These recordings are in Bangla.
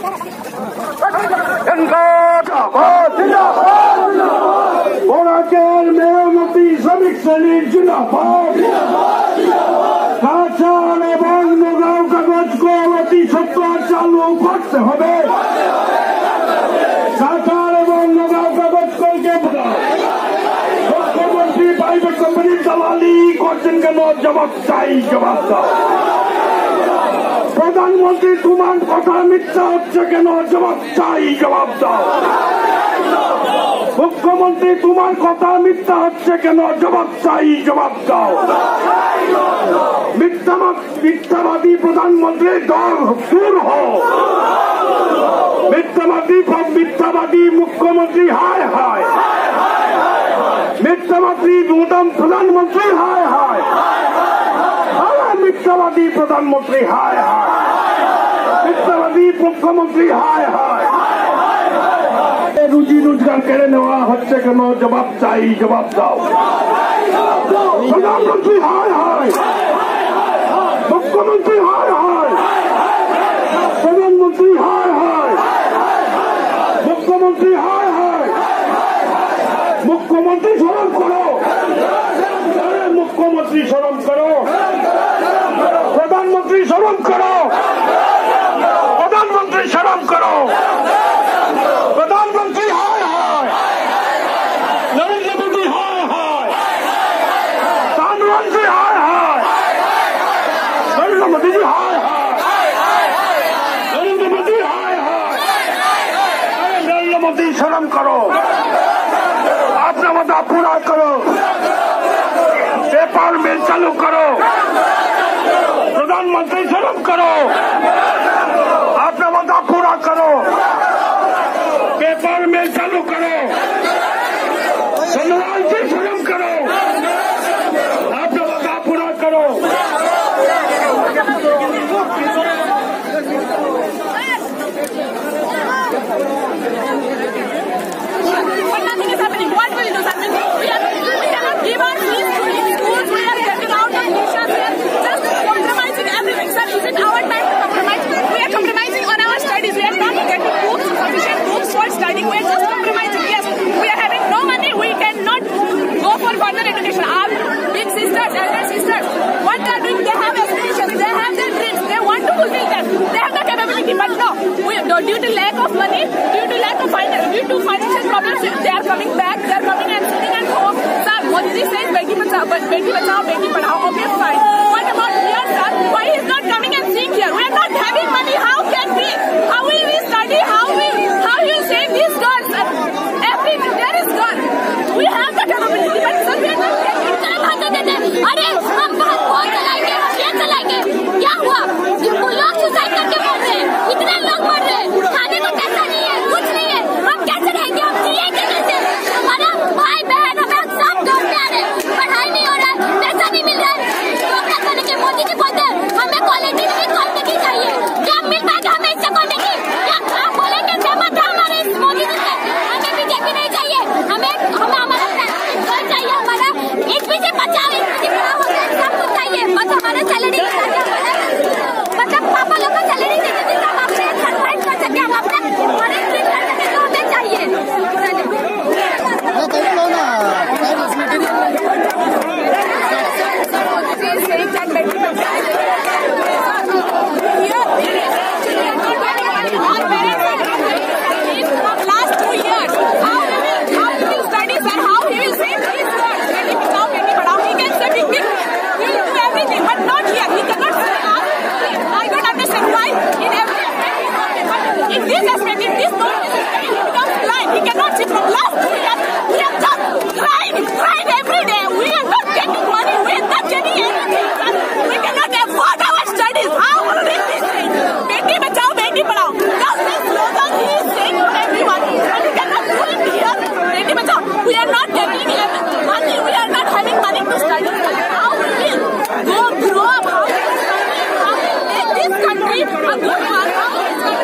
মেয়রমতি শ্রমিক শ্রেণীর জিন্দাবাদ। কাঁচাল এবং নগাঁও কাগজ কো অতি সত্বর চালু করতে হবে। কাঁচাল এবং নগাঁও কাগজ কলকে মুখ্যমন্ত্রী প্রাইভেট কোম্পানির দালালি করছেন কেন? জবাব চাই, জবাব দাও। প্রধানমন্ত্রী তোমার কথা মিথ্যা হচ্ছে কেন? জবাব চাই, জবাব দাও। মুখ্যমন্ত্রী তোমার কথা মিথ্যা হচ্ছে কেন? জবাব চাই, জবাব দাও। মিথ্যাবাদী প্রধানমন্ত্রী দূর হও। মিথ্যাবাদী মুখ্যমন্ত্রী হায় হায়। মিথ্যাবাদী প্রধানমন্ত্রী হায় হায়। মিথ্যাবাদী প্রধানমন্ত্রী হায় হায়। মিথ্যাবাদী মুখ্যমন্ত্রী হায় হায়। রুজি রোজগার কেড়ে নেওয়া হচ্ছে কেন? জবাব চাই, জবাব দাও। প্রধানমন্ত্রী হায় হায়। মুখ্যমন্ত্রী হায় হায়। প্রধানমন্ত্রী হায় হায়। মুখ্যমন্ত্রী হায় হায়। মুখ্যমন্ত্রী শরম করো। মুখ্যমন্ত্রী শরম করো। প্রধানমন্ত্রী শরম করো। প্রধানমন্ত্রী শরম করো। প্রধানমন্ত্রী হায় হায়। নরেন্দ্র মোদী হায় হায়। প্রধানমন্ত্রী হায় হায়। নরেন্দ্র মোদী হায় হায়। নরেন্দ্র মোদী হায় হায়। নরেন্দ্র মোদী শরম করো। अपना वादा पूरा करो। पेपर मिल चालू करो। प्रधानमंत्री शर्म करो। अपना वादा पूरा करो। पेपर मिल चालू करो। सन्मान से शर्म करो। अपना वादा पूरा करो। Due to lack of money, due to financial problems, they are coming back. They are coming and sitting at home. Sir, Modi ji says beti bachao, beti padhao. Okay, fine. What about here, sir? Why is not coming and seeing here? We are not having money. How can we? How will we study? How will save these girls? Everything there is gone. We have the capability, but sir, we are not getting it. अरे हम बहुत चलाएंगे, ये चलाएंगे. क्या हुआ? वो लोग सुसाइड करके मर रहे हैं. इतने लोग मर रहे हैं. खाने को पैसा नहीं है, कुछ नहीं है. हम कैसे रहेंगे? हम जिएंगे कैसे? हमारा भाई बहन हमें सब दूर से आ रहे हैं. पढ़ाई नहीं हो रहा है, पैसा नहीं मिल रहा है. तो क्या करेंगे? मोदी जी बोलते हैं हमें क्वालिटी नहीं क्वांटिटी चाहिए. जब मिल पाएगा हमें इससे क्वांटिटी. आप बोलेंगे सहमत है हमारे मोदी जी से. हमें बीजेपी नहीं चाहिए. हमें हमारा चाहिए. हमारा एक पीछे बचाओ, एक पीछे खड़ा हो गया. सब कुछ चाहिए. बस हमारा सैलरी मतलब पापा लोग को सैलरी देते थे. हम अपने सरवाइव कर सके. हम अपना कर सके तो हमें चाहिए. Last 2 years, how he will study, sir? How he will save these girls? Beti bachao, beti padhao. He can say big things. He will do everything, but not here. He cannot say I don't understand why in every aspect. But in this aspect, in this aspect, he becomes blind. He cannot see from last 2 years. We have just cried every day. We are not getting money. We are not getting anything. We cannot afford our studies. How will we do this? Beti bachao, beti padhao. Just this slogan he is saying to everyone. And we cannot do it here. Beti bachao. We are not getting money. We are not having money to study. How will we grow up? How will we study? How will we make this country a good one? How will we study?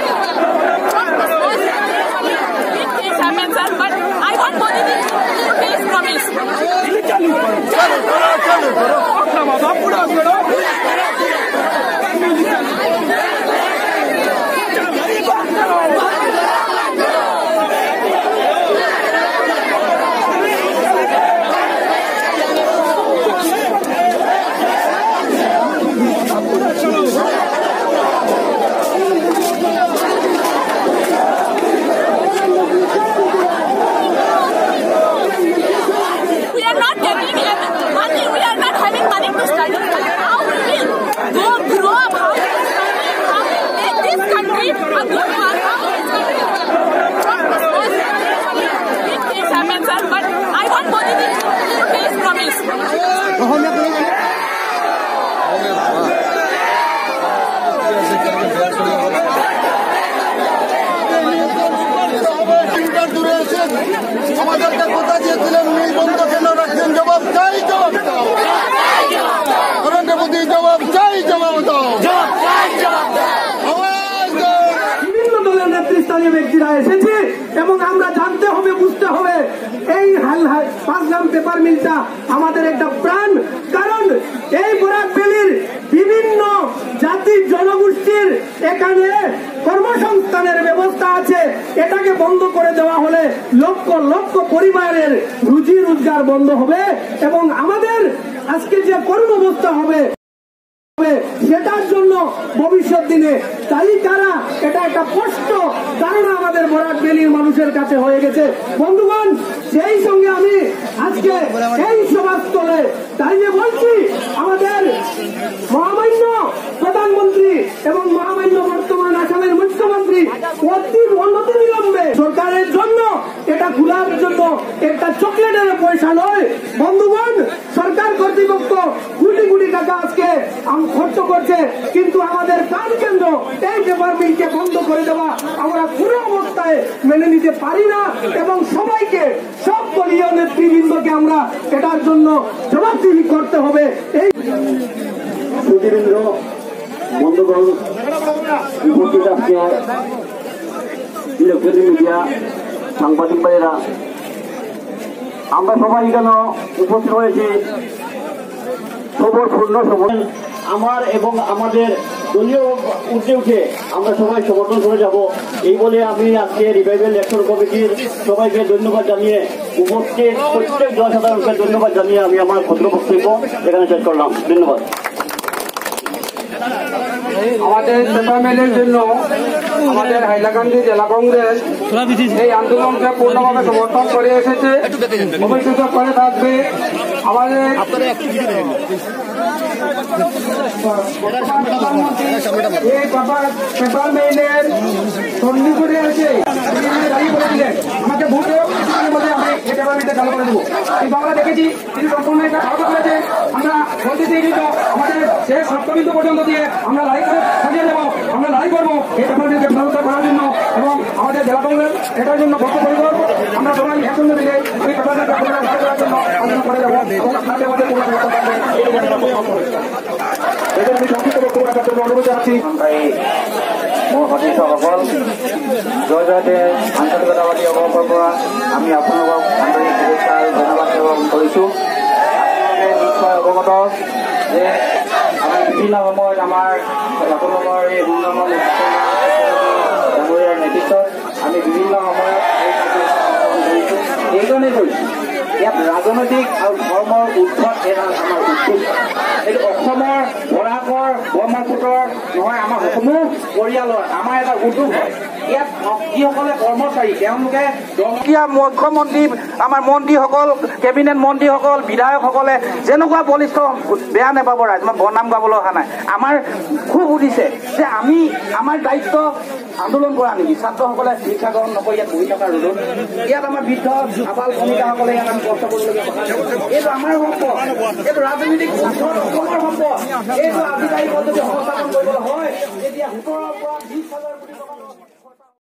Big things happen, sir. But I want Modi ji to please promise. अपना वादा पूरा करो. गरीब करो. চাষিরা এসেছি এবং আমরা জানতে হবে, বুঝতে হবে এই 5 গ্রাম পেপার মিলটা আমাদের একটা প্রাণ। কারণ এই বরাক ভ্যালির বিভিন্ন জাতি জনগোষ্ঠীর এখানে কর্মসংস্থানের ব্যবস্থা আছে। এটাকে বন্ধ করে দেওয়া হলে লক্ষ লক্ষ পরিবারের রুজি রোজগার বন্ধ হবে এবং আমাদের আজকে যে কর্মব্যবস্থা হবে সেটার জন্য ভবিষ্যৎ দিনে তাই তারা এটা একটা কষ্ট ধারণা আমাদের বরাক ভ্যালির মানুষের কাছে হয়ে গেছে। বন্ধুগণ, সেই সঙ্গে আমি আজকে এই সভাস্থলে দাঁড়িয়ে বলছি, আমাদের মহামান্য প্রধানমন্ত্রী এবং মহামান্য বর্তমান আসামের মুখ্যমন্ত্রী অতি বিলম্বে সরকারের জন্য এটা খোলার জন্য একটা চকলেটের পয়সা নয় বন্ধুগণ, সরকার কর্তৃপক্ষ কোটি কোটি টাকা আজকে খরচ করছে, কিন্তু আমাদের প্রাণ কেন্দ্র এই পেপার মিলকে বন্ধ করে দেওয়া আমরা পুরো অবস্থায় মেনে নিতে পারি না এবং সবাইকে, সব দলীয় নেতৃবৃন্দকে আমরা এটার জন্য জবাবদিহি করতে হবে। এই প্রতিবৃন্দ বন্ধুগণ, উপস্থিত আজকে ইলেকট্রনিক মিডিয়া সাংবাদিক ভাইয়েরা, আমরা সবাই কেন উপস্থিত হয়েছি খবরপূর্ণ সময় আমার এবং আমাদের দলীয় উঠে উঠে আমরা সবাই সমর্থন করে যাব এই বলে আমি আজকে রিভাইভাল অ্যাকশন কমিটির সবাইকে ধন্যবাদ জানিয়ে উপস্থিত প্রত্যেক জনসাধারণকে ধন্যবাদ জানিয়ে আমি আমার ক্ষুদ্র বক্তব্য এখানে শেষ করলাম। ধন্যবাদ। আমাদের পেপার মিলের জন্য আমাদের হাইলাকান্দি জেলা কংগ্রেস এই আন্দোলনকে পূর্ণভাবে সমর্থন করে এসেছে, ভবিষ্যতে করে থাকবে। আমাদের এই পেপার মিলের সন্ধি করে আছে দাঁড়িয়ে বলেছিলেন আমাকে ভোট বলে আমি এই পেপার মিলটা চালু করে দেবো, কিন্তু আমরা দেখেছি তিনি সম্পূর্ণ এটা খারাপ করেছে। আমরা বলতে চাই আমাদের শেষ সপ্তাহবিন্দু পর্যন্ত দিয়ে আমরা লড়াই করে সাজিয়ে দেবো, আমরা লড়াই করবো এই পেপার মিলকে ব্যবস্থা করার জন্য এবং আমাদের জেলা কংগ্রেস এটার জন্য বদ্ধপরিকর। আমরা সবাই একসঙ্গে মিলে এই পেপার মিলকে করার জন্য আলোচনা করে যাবো এবং আপনাদের মধ্যে পূর্ণ ব্যবস্থা থাকবে। এদের সংক্ষিপ্ত বক্তব্য রাখার জন্য অনুরোধ জানাচ্ছি। সকল জয় জয়তে আন্তরিকতাবাদী অভাৱৰ পৰা আমি আপোনালোকক আন্তৰিক শুভেচ্ছা আৰু ধন্যবাদ জ্ঞাপন কৰিছোঁ। আপোনালোকে নিশ্চয় অৱগত যে আমি বিভিন্ন সময়ত আমাৰ আপোনালোকৰ এই সংগ্ৰামৰ ডাঙৰীয়াৰ নেতৃত্বত আমি বিভিন্ন সময়ত এইকাৰণেই কৰিছোঁ, ইয়াত ৰাজনৈতিক আৰু ধৰ্মৰ উৎসৱ এটা আমাৰ উৎসৱ। এইটো অসমৰ বৰাকৰ ব্ৰহ্মপুত্ৰৰ নহয়, আমাৰ সমূহ পৰিয়ালৰ আমাৰ এটা উদ্যোগ হয়। ইয়াত যিসকলে কৰ্মচাৰী তেওঁলোকে মুখ্যমন্ত্ৰী, আমাৰ মন্ত্ৰীসকল, কেবিনেট মন্ত্ৰীসকল, বিধায়কসকলে যেনেকুৱা বলিষ্ঠ বেয়া নাপাব, ৰাইজ মই বদনাম গাবলৈ অহা নাই। আমাৰ খুব উঠিছে যে আমি আমাৰ দায়িত্ব আন্দোলন কৰা নেকি, ছাত্ৰসকলে শিক্ষা গ্ৰহণ নকৰি ইয়াত বহি থকা ৰ'দত, ইয়াত আমাৰ বৃদ্ধ আবাল ভূমিকাসকলে ইয়াত আমি কষ্ট কৰিবলগীয়া কথা। এইটো আমাৰ সম্পদ, এইটো ৰাজনৈতিক অসমৰ সম্পদ। এইটো আজিকালি যদি সংস্থাপন কৰিবলৈ হয় তেতিয়া 17 পৰা 20 হাজাৰ